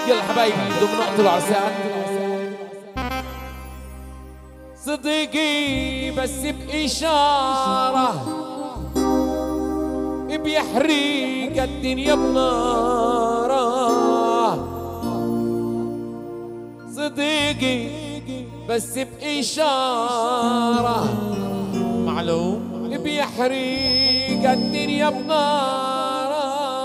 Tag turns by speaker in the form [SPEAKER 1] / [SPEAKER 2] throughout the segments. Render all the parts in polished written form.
[SPEAKER 1] يلا حبايبي ضمن نقطة العرسان. صديقي بس بإشارة بيحرق الدنيا بناره. صديقي بس بإشارة معلوم بيحرق الدنيا بناره.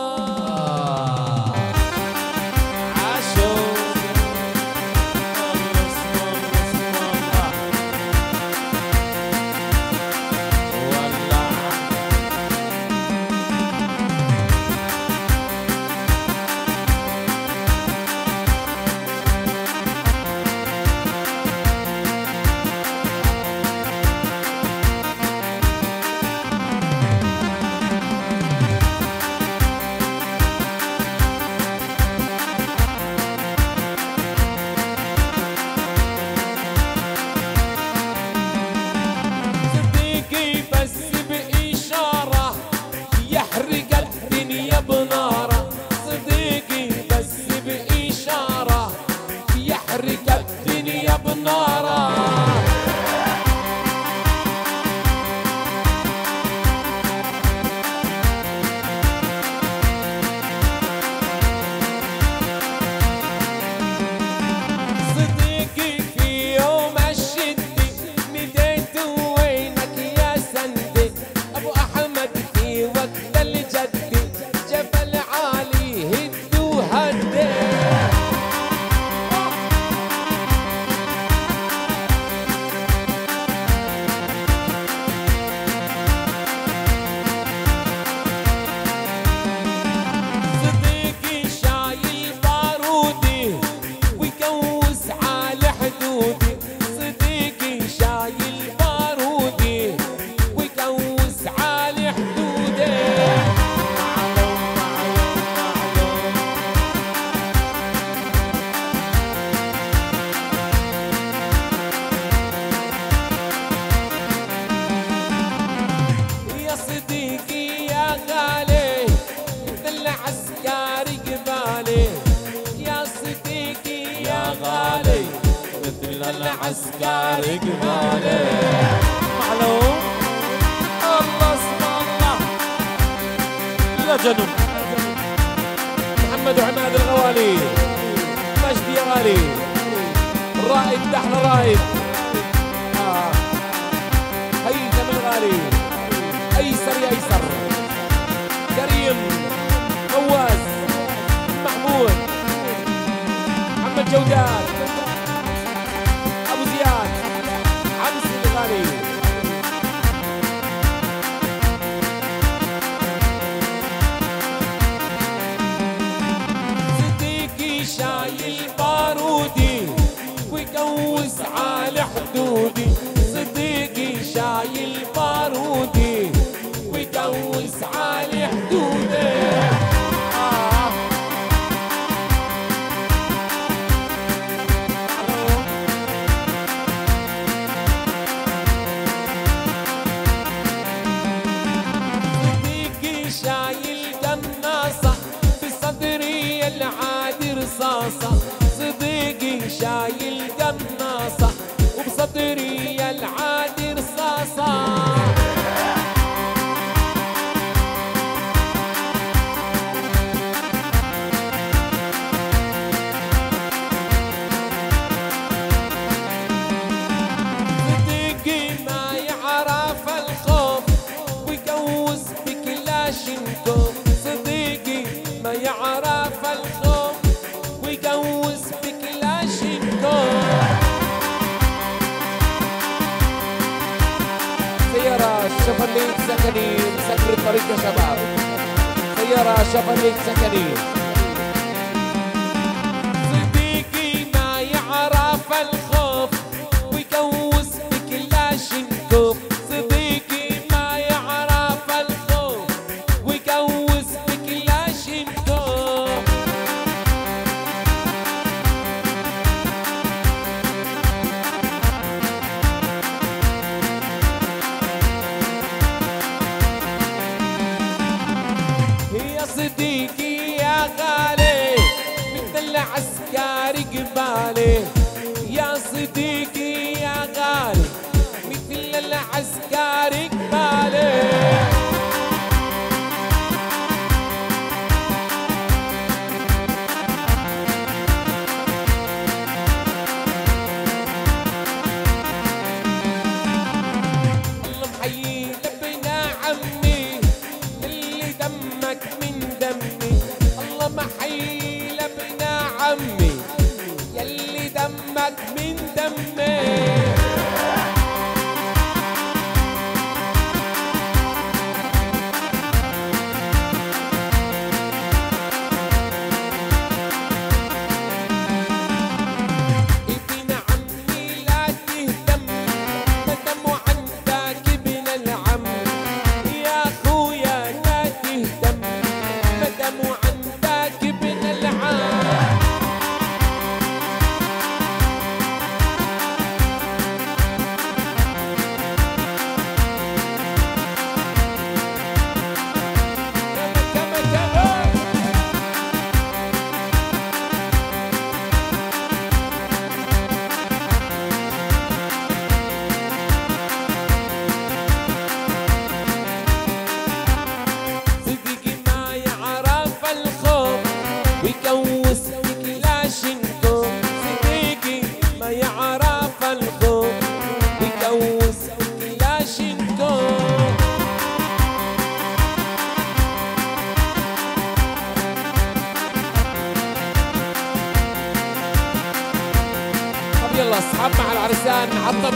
[SPEAKER 2] العسكري قبالي معلوم. الله اسم الله لا جنون.
[SPEAKER 1] محمد وعماد الغوالي مجدي يا غالي الرائد دحن رائد هيثم الغالي ايسر يا ايسر كريم فواز محمود محمد جودات ابو زياد عمسي الغالي. صديقي شايل بارودي ويكوس على حدودي. صديقي شايل بارودي ويكوس على حدودي. صديقي شايل قناصة وبصدري العادي رصاصة. صديقي ما يعرف الخوف ويكوس بكلاشنكوف. صديقي ما يعرف الخوف ويجوز بكلاشينكوف. سيارة شفرليت سكني مسكر الطريق يا شباب. سيارة شفرليت سكني. صديقي ما يعرف الخوف ويجوز بكلاشينكوف. صديقي ما يعرف الخوف ويجوز بكلاشينكوف. صديقي يا العسكري قبالي يا صديقي يا غالي مثل العسكري قبالي الله محيي لبنا عمي اللي دمك من دمي الله محيي لبنا عمي يلي دمك من دمي يلا اصحاب مع العرسان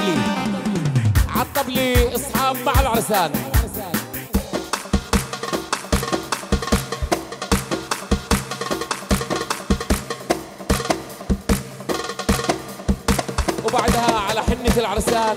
[SPEAKER 1] عطب لي اصحاب مع العرسان وبعدها على حنة العرسان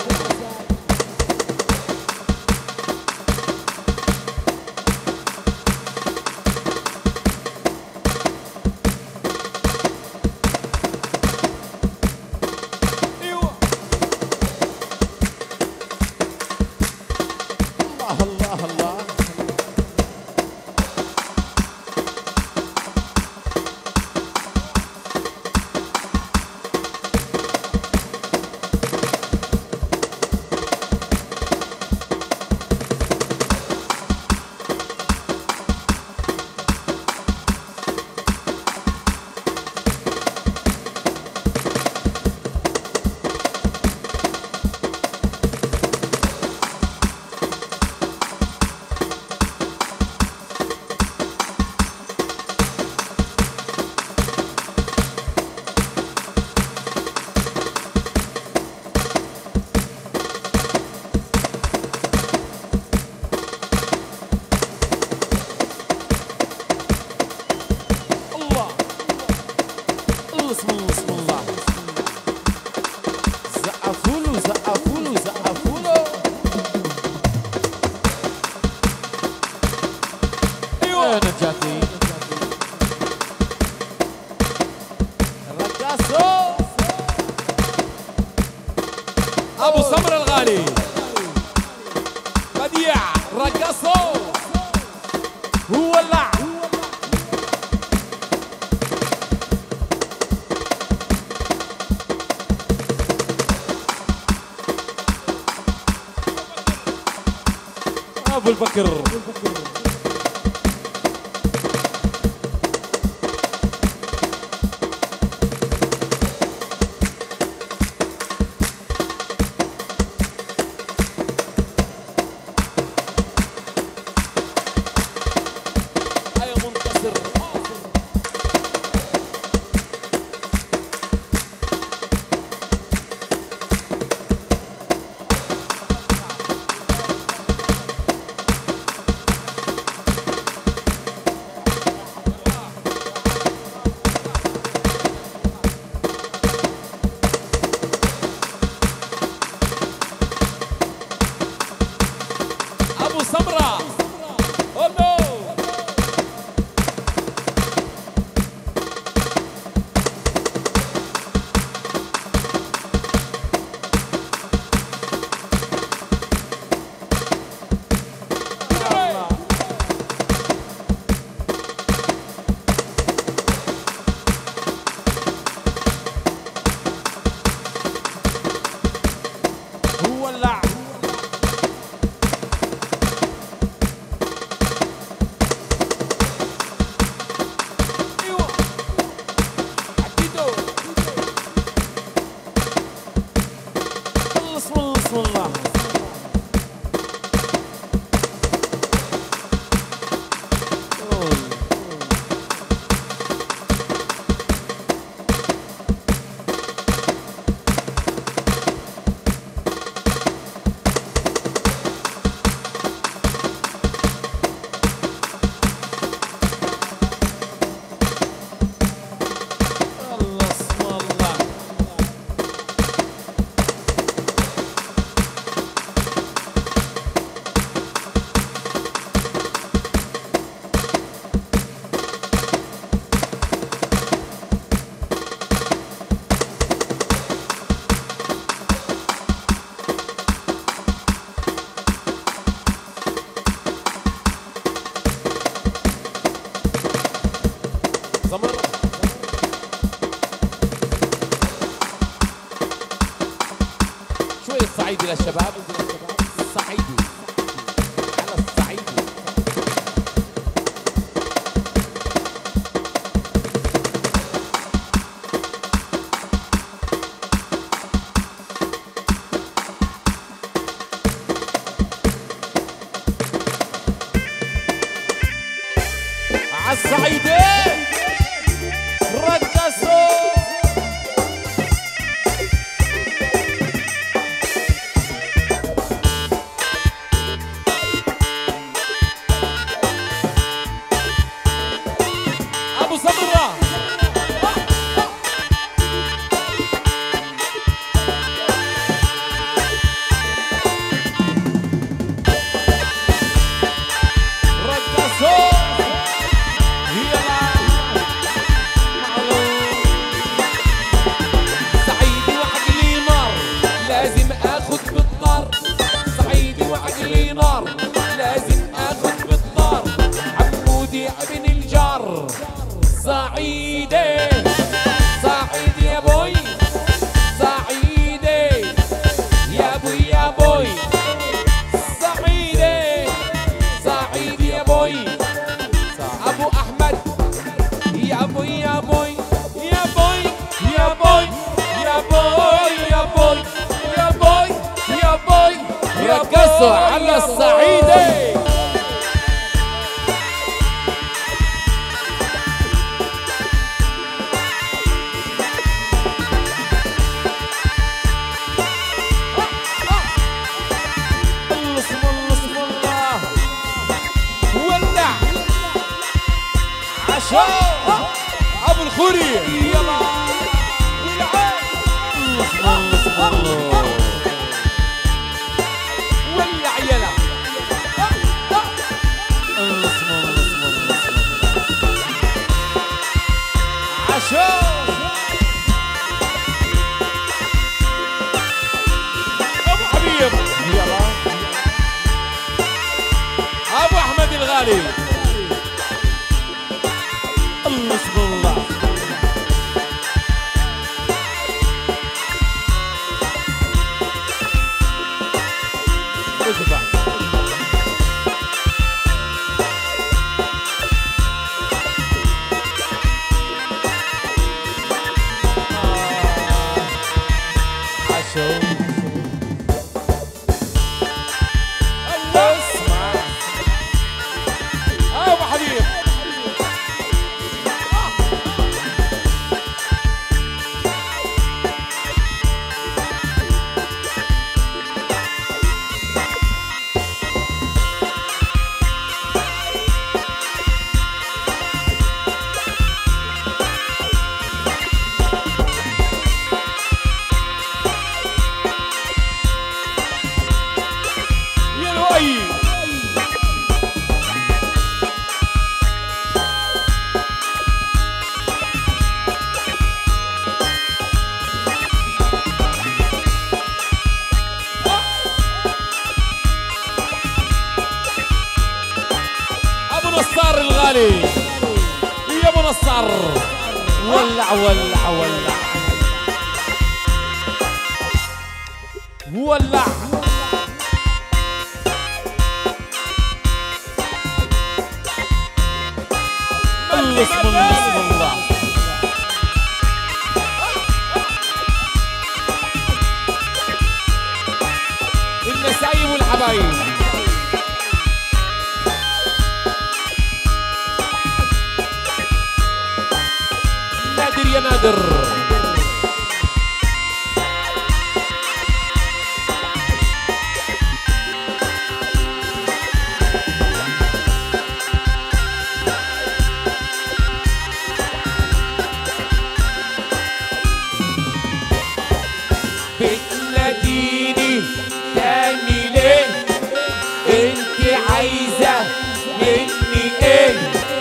[SPEAKER 1] بسم الله زقفولو ايوه نجاتي رقاصو ابو سمر الغالي بديع رقاصو هو اللعب ابو البكر الصعيدي للشباب، الصعيدي على الصعيدي.
[SPEAKER 2] عالصعيدي رقصوا ابو سمره رقصوا
[SPEAKER 1] صعيدي وعقلي نار لازم اخد بالطار، صعيدي وعقلي نار لازم اخد بالطار، عمودي ابن الجار. صعيدي صعيدي يا بوي، صعيدي يا بوي يا بوي، صعيدي صعيدي يا بوي، ابو احمد يا بوي يا بوي يا بوي يا بوي يا بوي يا بوي يا بوي يا بوي رقصوا على الصعيدي.
[SPEAKER 2] اسم الله
[SPEAKER 1] ولع
[SPEAKER 2] عشاء
[SPEAKER 1] ابو الخوري يلا
[SPEAKER 2] اسم الله
[SPEAKER 1] ولع يلا
[SPEAKER 2] اسم الله عشاء
[SPEAKER 1] ابو حبيب يلا ابو احمد الغالي
[SPEAKER 2] اسم الله
[SPEAKER 1] اذبح عشو اسمع ابو حبيب يا لؤي ابو نصار الغالي يا ابو نصار
[SPEAKER 2] ولع ولع ولع
[SPEAKER 1] ولع
[SPEAKER 2] اسم الله
[SPEAKER 1] النسايب والحبايب نادر يا نادر بتناديني تاني ليه؟ انت عايزة مني ايه؟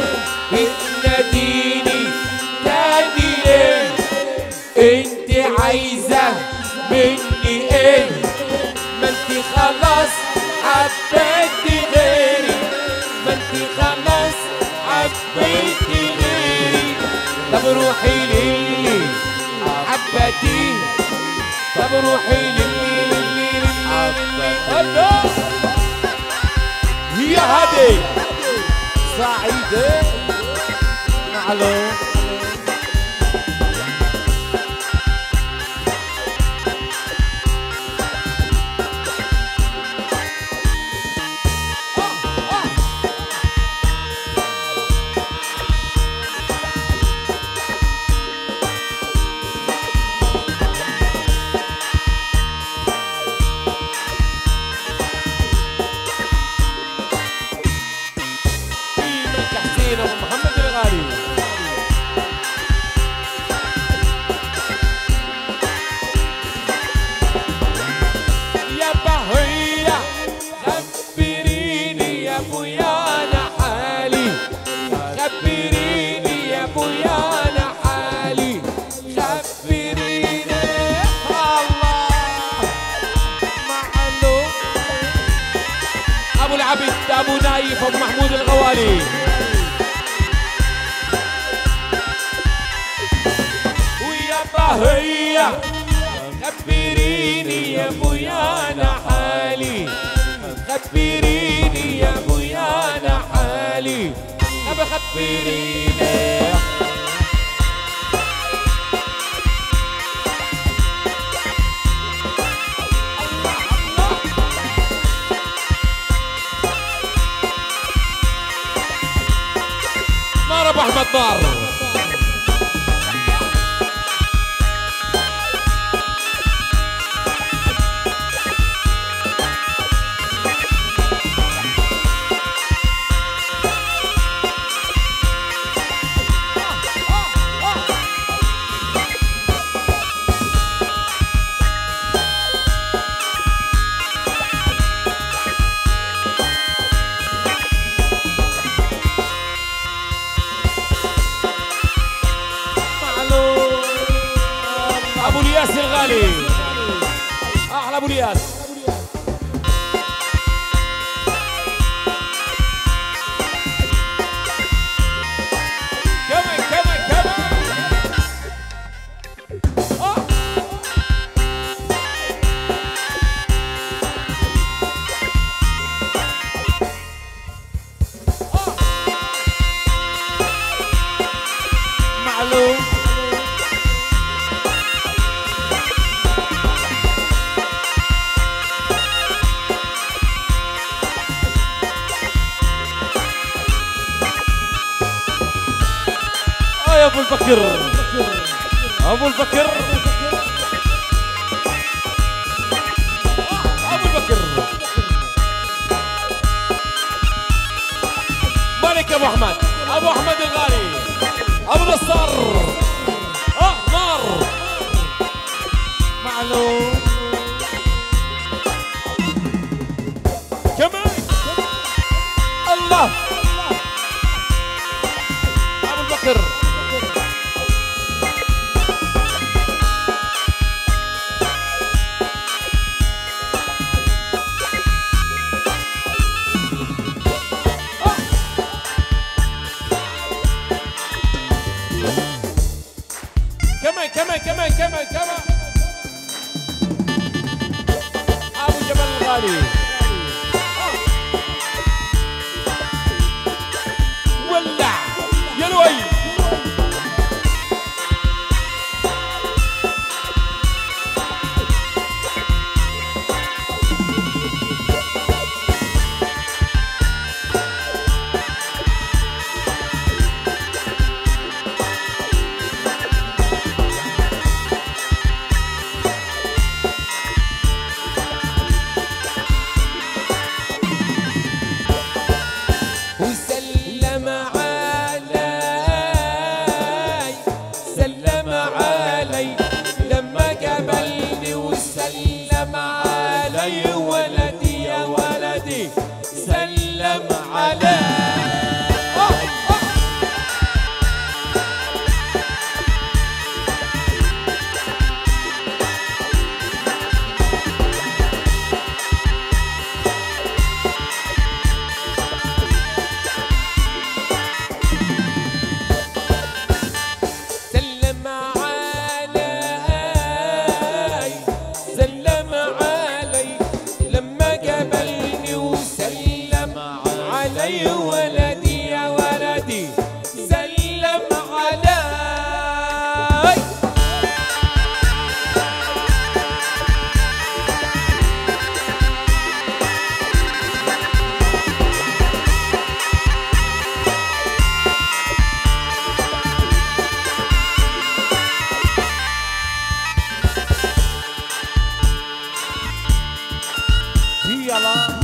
[SPEAKER 1] بتناديني تاني ليه؟ انت عايزة مني ايه؟ ما انت خلاص حبيتي غيري، ما انت خلاص حبيتي غيري. طب روحي لي حبتي، طب روحي لي خبريني الله معلوم. ابو العبد ابو نايف ابو محمود الغوالي. ويا بهية خبريني يا ابويا انا حالي، خبريني يا ابويا انا حالي، ابى خبريني. نار ابو احمد نار. ابو الياس الغالي احلى ابو الياس. كمان كمان كمان معلوم. يا ابو البكر ابو البكر ابو البكر ملك ابو احمد ابو احمد الغالي ابو نصار نار معلوم. كمان الله ابو البكر. كمان ابو جبل الغالي ولع يا لؤي. وسلم علي سلم علي لما قابلني وسلم علي ولدي يا ولدي سلم علي. ولدي يا ولدي سلم علي. يلا